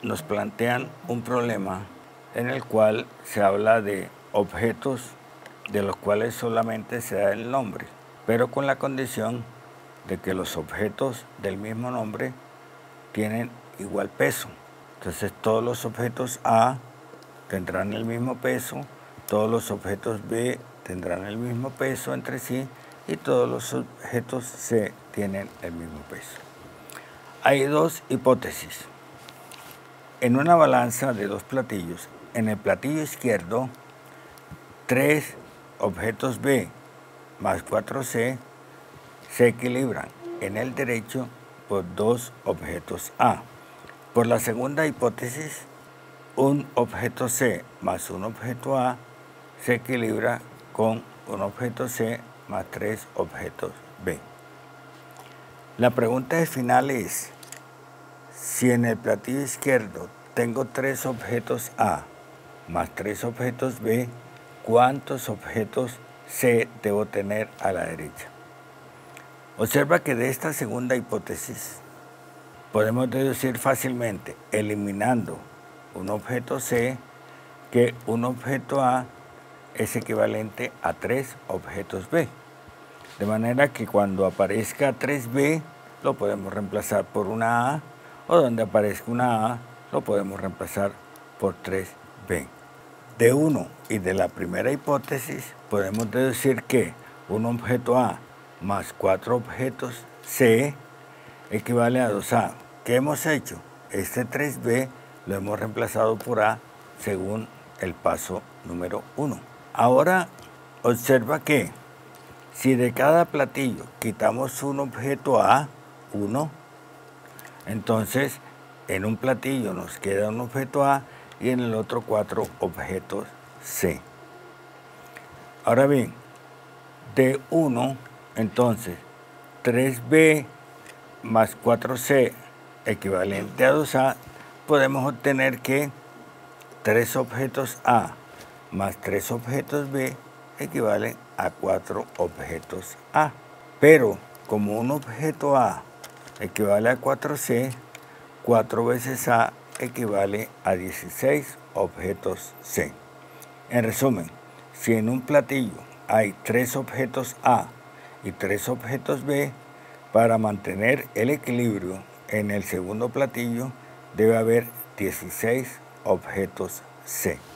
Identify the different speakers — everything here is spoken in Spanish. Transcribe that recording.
Speaker 1: nos plantean un problema en el cual se habla de objetos de los cuales solamente se da el nombre, pero con la condición de que los objetos del mismo nombre tienen igual peso. Entonces todos los objetos A tendrán el mismo peso, todos los objetos B tendrán el mismo peso entre sí y todos los objetos C tienen el mismo peso. Hay dos hipótesis. En una balanza de dos platillos, en el platillo izquierdo, 3 objetos B más 4C se equilibran en el derecho por 2 objetos A. Por la segunda hipótesis, un objeto C más un objeto A se equilibra con un objeto C más 3 objetos B. La pregunta final es, si en el platillo izquierdo tengo 3 objetos A más 3 objetos B, ¿cuántos objetos C debo tener a la derecha? Observa que de esta segunda hipótesis podemos deducir fácilmente, eliminando un objeto C, que un objeto A es equivalente a 3 objetos B. De manera que cuando aparezca 3B, lo podemos reemplazar por una A, o donde aparezca una A, lo podemos reemplazar por 3B. De 1 y de la primera hipótesis, podemos deducir que un objeto A más 4 objetos C equivale a 2A. ¿Qué hemos hecho? Este 3B lo hemos reemplazado por A según el paso número 1. Ahora observa que si de cada platillo quitamos un objeto A, 1, entonces en un platillo nos queda un objeto A y en el otro 4 objetos C. Ahora bien, de 1, entonces 3B más 4C equivalente a 2A, podemos obtener que 3 objetos A más 3 objetos B equivalen a 4 objetos A. Pero como un objeto A equivale a 4C, 4 veces A equivale a 16 objetos C. En resumen, si en un platillo hay 3 objetos A y 3 objetos B, para mantener el equilibrio en el segundo platillo debe haber 16 objetos C.